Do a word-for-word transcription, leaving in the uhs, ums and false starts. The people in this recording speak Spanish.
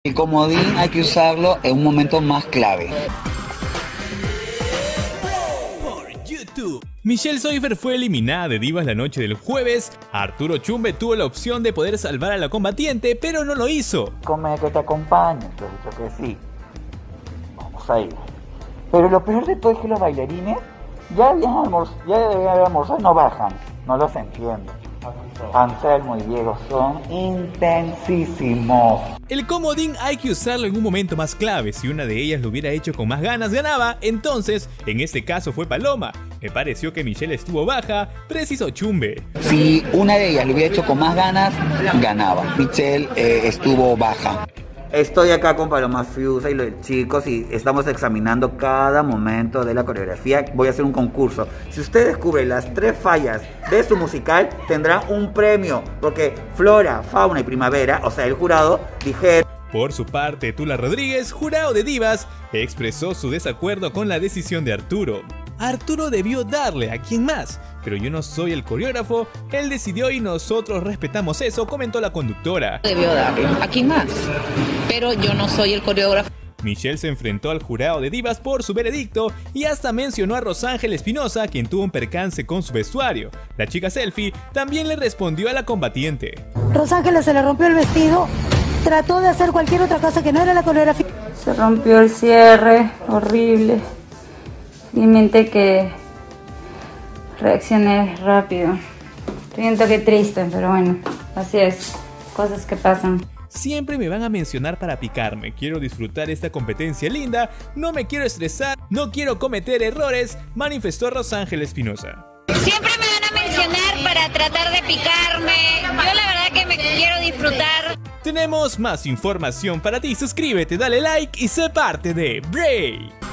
El comodín hay que usarlo en un momento más clave. Por YouTube. Michelle Soifer fue eliminada de Divas la noche del jueves. Arturo Chumbe tuvo la opción de poder salvar a la combatiente, pero no lo hizo. Come que te acompañe, te he dicho que sí. Vamos a ir. Pero lo peor de todo es que los bailarines ya habían almorzado, ya debían haber almorzado y no bajan. No los entiendo. Anselmo y Diego son intensísimos. El comodín hay que usarlo en un momento más clave. Si una de ellas lo hubiera hecho con más ganas, ganaba. Entonces, en este caso fue Paloma. Me pareció que Michelle estuvo baja, preciso Chumbe. Si una de ellas lo hubiera hecho con más ganas, ganaba. Michelle eh, estuvo baja. Estoy acá con Paloma Fiusa y los chicos y estamos examinando cada momento de la coreografía. Voy a hacer un concurso. Si usted descubre las tres fallas de su musical, tendrá un premio. Porque Flora, Fauna y Primavera, o sea, el jurado, dijeron... Por su parte, Tula Rodríguez, jurado de Divas, expresó su desacuerdo con la decisión de Arturo. Arturo debió darle a quien más, pero yo no soy el coreógrafo, él decidió y nosotros respetamos eso, comentó la conductora. Debió darle a quien más, pero yo no soy el coreógrafo. Michelle se enfrentó al jurado de Divas por su veredicto y hasta mencionó a Rosángel Espinosa, quien tuvo un percance con su vestuario. La chica selfie también le respondió a la combatiente. Rosángel se le rompió el vestido, trató de hacer cualquier otra cosa que no era la coreografía. Se rompió el cierre, horrible. Simplemente que reaccioné rápido. Siento que triste, pero bueno, así es, cosas que pasan. Siempre me van a mencionar para picarme. Quiero disfrutar esta competencia linda, no me quiero estresar, no quiero cometer errores, manifestó Rosángel Espinosa. Siempre me van a mencionar para tratar de picarme. Yo la verdad que me quiero disfrutar. Tenemos más información para ti, suscríbete, dale like y sé parte de Brave.